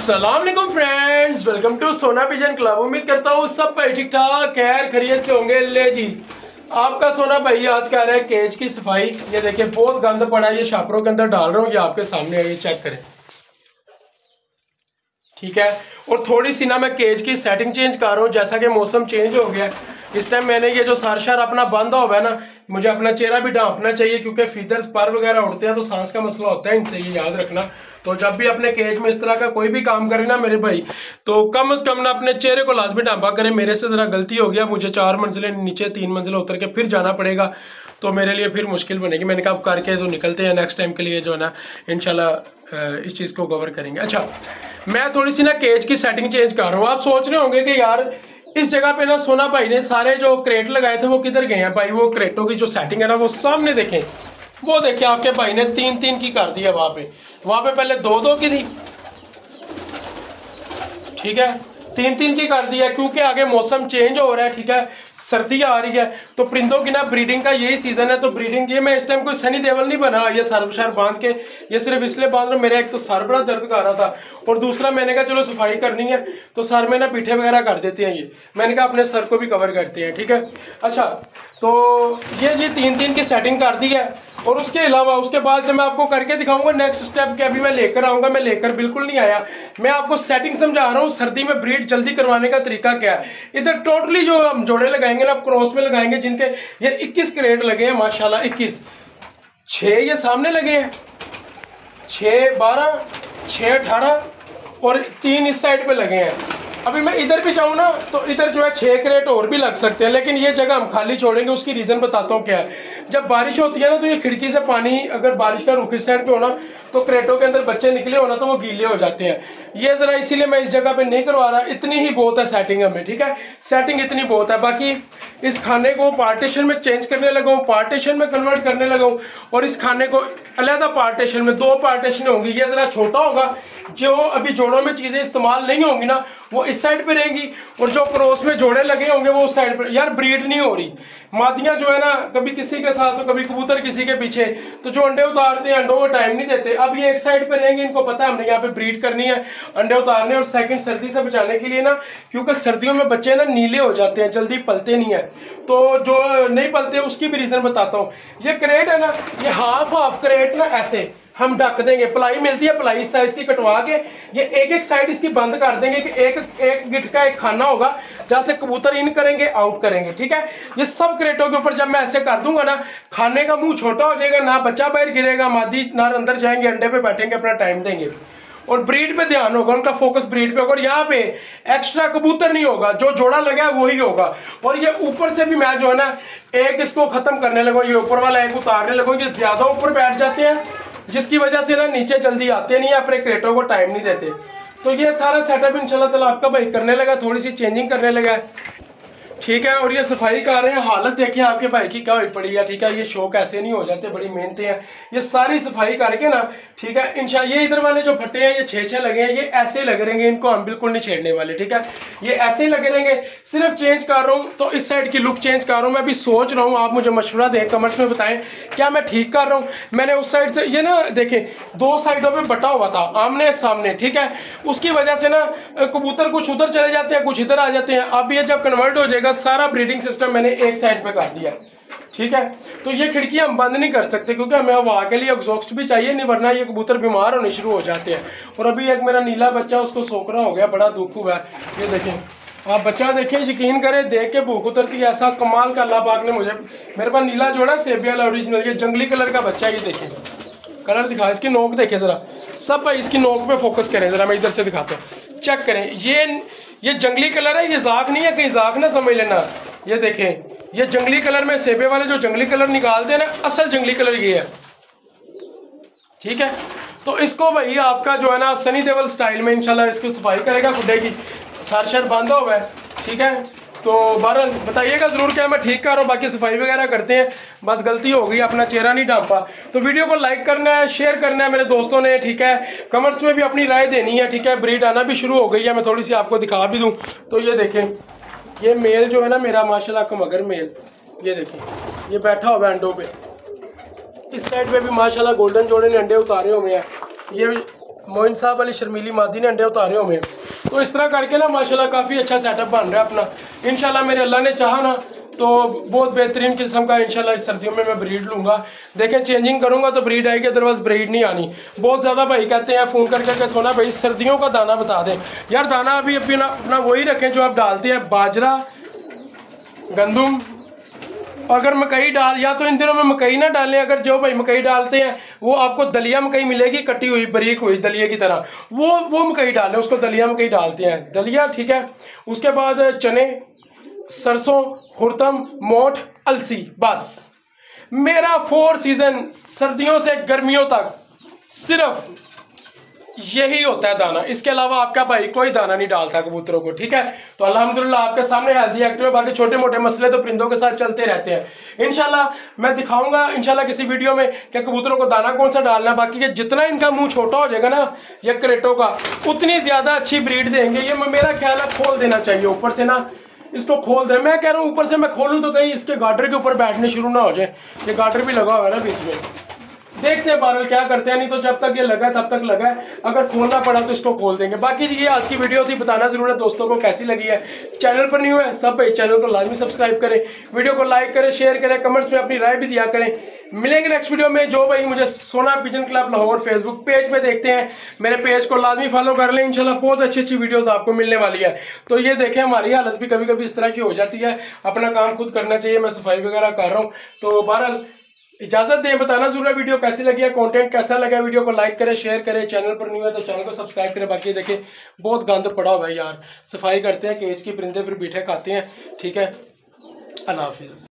अस्सलाम वालेकुम friends, welcome to Sona pigeon club. उम्मीद करता हूँ सब भाई ठीक ठाक खैर खैरियत से होंगे। ले जी, आपका सोना भाई आज कह रहा है केज की सफाई। ये देखिए बहुत गंद पड़ा है, ये शापरों के अंदर डाल रहा हूँ, ये आपके सामने है, ये चेक करें। ठीक है, और थोड़ी सी ना मैं केज की सेटिंग चेंज कर रहा हूँ, जैसा कि मौसम चेंज हो गया इस टाइम मैंने ये जो सार अपना बंद हुआ है ना, मुझे अपना चेहरा भी ढांपना चाहिए क्योंकि फीदर्स पर वगैरह उड़ते हैं तो सांस का मसला होता है इनसे, ये याद रखना। तो जब भी अपने केज में इस तरह का कोई भी काम करे ना मेरे भाई, तो कम से कम ना अपने चेहरे को लाजमी ढांपा करें। मेरे से ज़रा गलती हो गया, मुझे 4 मंजिलें नीचे 3 मंजिलें उतर के फिर जाना पड़ेगा, तो मेरे लिए फिर मुश्किल बनेगी। मैंने कहा करके तो निकलते हैं, नेक्स्ट टाइम के लिए जो है ना इंशाल्लाह इस चीज़ को कवर करेंगे। अच्छा, मैं थोड़ी सी ना केज की सेटिंग चेंज कर रहा हूँ। आप सोच रहे होंगे कि यार इस जगह पे ना सोना भाई ने सारे जो क्रेट लगाए थे वो किधर गए हैं भाई। वो क्रेटों की जो सेटिंग है ना वो सामने देखें, वो देखिए आपके भाई ने 3-3 की कर दी है। वहां पे पहले 2-2 की थी, ठीक है, 3-3 की कर दी है क्योंकि आगे मौसम चेंज हो रहा है। ठीक है, सर्दी आ रही है तो परिंदों की ना ब्रीडिंग का यही सीजन है। तो ब्रीडिंग ये मैं इस टाइम कोई सनी देवल नहीं बना ये सर बांध के, ये सिर्फ इसलिए बांध रहा हूँ, मेरा एक तो सर बड़ा दर्द कर रहा था और दूसरा मैंने कहा चलो सफाई करनी है तो सर में ना पीठे वगैरह कर देते हैं, ये मैंने कहा अपने सर को भी कवर करते हैं। ठीक है, अच्छा तो ये जी 3-3 की सेटिंग कर दी है। और उसके अलावा उसके बाद जब मैं आपको करके दिखाऊंगा नेक्स्ट स्टेप क्या भी मैं लेकर आऊंगा, मैं लेकर बिल्कुल नहीं आया, मैं आपको सेटिंग समझा रहा हूँ सर्दी में ब्रीड जल्दी करवाने का तरीका क्या है। इधर टोटली जो हम जोड़े लगाएंगे ना क्रॉस में लगाएंगे, जिनके ये 21 क्रेट लगे हैं माशाल्लाह, 21, 6 ये सामने लगे हैं, 6-12, 6-18 और 3 इस साइड पे लगे हैं। अभी मैं इधर भी जाऊँ ना तो इधर जो है 6 क्रेट और भी लग सकते हैं, लेकिन ये जगह हम खाली छोड़ेंगे। उसकी रीज़न बताता हूँ क्या है। जब बारिश होती है ना तो ये खिड़की से पानी, अगर बारिश का रुख इस साइड पे होना तो क्रेटों के अंदर बच्चे निकले होना तो वो गीले हो जाते हैं। ये ज़रा इसीलिए मैं इस जगह पे नहीं करवा रहा, इतनी ही बहुत है सेटिंग हमें। ठीक है, सेटिंग इतनी बहुत है। बाकी इस खाने को पार्टीशन में चेंज करने लगा हूँ, पार्टीशन में कन्वर्ट करने लगा हूँ, और इस खाने को अलहदा पार्टीशन में 2 पार्टीशन होंगी। ये ज़रा छोटा होगा, जो अभी जोड़ों में चीज़ें इस्तेमाल नहीं होंगी ना वो इस साइड पे रहेंगी, और जो क्रॉस में जोड़े लगे होंगे वो उस साइड पर। यार ब्रीड नहीं हो रही, मादियाँ जो है ना कभी किसी के साथ तो कभी कबूतर किसी के पीछे, तो जो अंडे उतारते हैं अंडों को टाइम नहीं देते। अब ये एक साइड पे रहेंगे, इनको पता है हमने यहाँ पे ब्रीड करनी है, अंडे उतारने। और सेकंड सर्दी से बचाने के लिए ना, क्योंकि सर्दियों में बच्चे ना नीले हो जाते हैं, जल्दी पलते नहीं है, तो जो नहीं पलते उसकी भी रीज़न बताता हूँ। ये क्रेट है ना, ये हाफ क्रेट ना ऐसे हम ढक देंगे, प्लाई मिलती है, प्लाई साइज की कटवा के ये एक साइड इसकी बंद कर देंगे कि एक गिट का एक खाना होगा जहाँ से कबूतर इन करेंगे आउट करेंगे। ठीक है, ये सब क्रेटों के ऊपर जब मैं ऐसे कर दूंगा ना, खाने का मुंह छोटा हो जाएगा, ना बच्चा बाहर गिरेगा, मादी ना अंदर जाएंगे, अंडे पे बैठेंगे, अपना टाइम देंगे, और ब्रीड पे ध्यान होगा, उनका फोकस ब्रीड पे होगा। और यहाँ पे एक्स्ट्रा कबूतर नहीं होगा, जो जोड़ा लगा है वही होगा। और ये ऊपर से भी मैं जो है ना एक इसको खत्म करने लगा, ये ऊपर वाला एक उतारने लगा, ये ज्यादा ऊपर बैठ जाते हैं जिसकी वजह से ना नीचे जल्दी आते नहीं, अपने क्रेटों को टाइम नहीं देते। तो ये सारा सेटअप इंशाल्लाह ताला आपका भाई करने लगा, थोड़ी सी चेंजिंग करने लगा, ठीक है। और ये सफाई कर रहे हैं, हालत देखिए आपके भाई की क्या हुई पड़ी है। ठीक है, ये शौक ऐसे नहीं हो जाते, बड़ी मेहनतें हैं। ये सारी सफाई करके ना, ठीक है, इंशाल्लाह ये इधर वाले जो फट्टे हैं ये 6-6 लगे हैं, ये ऐसे ही लगे रहेंगे, इनको हम बिल्कुल नहीं छेड़ने वाले। ठीक है, ये ऐसे ही लगे रहेंगे, सिर्फ चेंज कर रहा हूँ तो इस साइड की लुक चेंज कर रहा हूँ। मैं अभी सोच रहा हूँ, आप मुझे मशवरा दें, कमेंट्स में बताएं क्या मैं ठीक कर रहा हूँ। मैंने उस साइड से ये ना देखें 2 साइडों पर बटा हुआ था आमने सामने, ठीक है, उसकी वजह से ना कबूतर कुछ उधर चले जाते हैं, कुछ इधर आ जाते हैं। अब ये जब कन्वर्ट हो जाएगा, सारा ब्रीडिंग सिस्टम मैंने एक साइड पे कर दिया, ठीक है। तो ये खिड़की हम बंद नहीं कर सकते क्योंकि हमें हवा के लिए एग्जॉस्ट भी चाहिए, नहीं वरना ये कबूतर बीमार होने शुरू हो जाते हैं। और अभी एक मेरा नीला बच्चा, उसको सोकरा हो गया, बड़ा दुख हुआ है। ये देखें आप, बच्चा देखें, यकीन करें, देख के भूख उतरती है। ऐसा कमाल का अल्लाह पाक ने मुझे, मेरे पास नीला जोड़ा सेबिया ओरिजिनल, ये जंगली कलर का बच्चा है। ये देखें कलर दिखा, इसकी नोक देखें जरा, सब भाई इसकी नोक पे फोकस करें जरा, मैं इधर से दिखाता हूँ, चेक करें। ये जंगली कलर है, ये जाक नहीं है, कहीं जाक ना समझ लेना। ये देखें ये जंगली कलर में सेबे वाले जो जंगली कलर निकालते हैं ना, असल जंगली कलर ये है, ठीक है। तो इसको भाई आपका जो है ना सनी देवल स्टाइल में इंशाल्लाह इसकी सफाई करेगा, खुडे की सार बांधा हुआ है, ठीक है। तो बहरहाल बताइएगा ज़रूर क्या मैं ठीक कर रहा हूँ। बाकी सफाई वगैरह करते हैं, बस गलती हो गई, अपना चेहरा नहीं ढांपा। तो वीडियो को लाइक करना है, शेयर करना है मेरे दोस्तों ने, ठीक है। कमेंट्स में भी अपनी राय देनी है, ठीक है। ब्रीड आना भी शुरू हो गई है, मैं थोड़ी सी आपको दिखा भी दूँ। तो ये देखें, ये मेल जो है ना मेरा माशाल्लाह का मगर मेल, ये देखें ये बैठा हुआ है अंडों पे। इस साइड पे भी माशाल्लाह गोल्डन जोड़े ने अंडे उतारे हुए हैं। ये मोइन साहब वाली शर्मीली मादी ने अंडे उतारे हुए। तो इस तरह करके ना माशाल्लाह काफ़ी अच्छा सेटअप बन रहा है अपना। इंशाल्लाह मेरे अल्लाह ने चाहा ना तो बहुत बेहतरीन किस्म का इंशाल्लाह इस सर्दियों में मैं ब्रीड लूँगा। देखें चेंजिंग करूँगा तो ब्रीड आएगी, अदरवाइज ब्रीड नहीं आनी। बहुत ज़्यादा भाई कहते हैं फ़ोन करके सोना भाई सर्दियों का दाना बता दें। यार दाना अभी अपना वही रखें जो आप डालते हैं, बाजरा, गंदम। अगर मकई डाल, या तो इन दिनों में मकई ना डालें। अगर जो भाई मकई डालते हैं वो आपको दलिया मकई मिलेगी, कटी हुई बारीक हुई दलिया की तरह, वो मकई डालें, उसको दलिया मकई डालते हैं, दलिया, ठीक है। उसके बाद चने, सरसों, खुर्तम, मोठ, अलसी। बस मेरा 4 सीजन सर्दियों से गर्मियों तक सिर्फ यही होता है दाना। इसके अलावा आपका भाई कोई दाना नहीं डालता कबूतरों को, ठीक है। तो अल्हम्दुलिल्लाह आपके सामने हेल्दी एक्टिव है। बाकी छोटे मोटे मसले तो परिंदों के साथ चलते रहते हैं। इंशाल्लाह मैं दिखाऊंगा इंशाल्लाह किसी वीडियो में कि कबूतरों को दाना कौन सा डालना है। बाकी ये जितना इनका मुंह छोटा हो जाएगा ना ये क्रेटों का, उतनी ज्यादा अच्छी ब्रीड देंगे। ये मेरा ख्याल है खोल देना चाहिए ऊपर से ना, इसको खोल दे। मैं कह रहा हूँ ऊपर से मैं खोलूँ तो कहीं इसके गार्डर के ऊपर बैठने शुरू ना हो जाए। ये गार्डर भी लगा हुआ है ना बीच में, देखते हैं बारल क्या करते हैं। नहीं तो जब तक ये लगा है तब तक लगा है, अगर खोलना पड़ा तो इसको खोल देंगे। बाकी ये आज की वीडियो थी, बताना जरूर है दोस्तों को कैसी लगी है। चैनल पर न्यू है सब भाई चैनल को लाजमी सब्सक्राइब करें, वीडियो को लाइक करें, शेयर करें, कमेंट्स में अपनी राय भी दिया करें। मिलेंगे नेक्स्ट वीडियो में। जो भाई मुझे Sona pigeon club Lahore Facebook page पे देखते हैं, मेरे पेज को लाजमी फॉलो कर लें। इंशाल्लाह बहुत अच्छी अच्छी वीडियोस आपको मिलने वाली है। तो ये देखें हमारी हालत भी कभी कभी इस तरह की हो जाती है, अपना काम खुद करना चाहिए। मैं सफाई वगैरह कर रहा हूँ। तो बहरहाल इजाजत दें, बताना जरूर है वीडियो कैसी लगी है, कंटेंट कैसा लगा। वीडियो को लाइक करें, शेयर करें, चैनल पर न्यू है तो चैनल को सब्सक्राइब करें। बाकी देखें बहुत गंद पड़ा हुआ है यार, सफाई करते हैं, केज की परिंदे फिर बीठे खाते हैं, ठीक है। अल्लाह हाफिज़।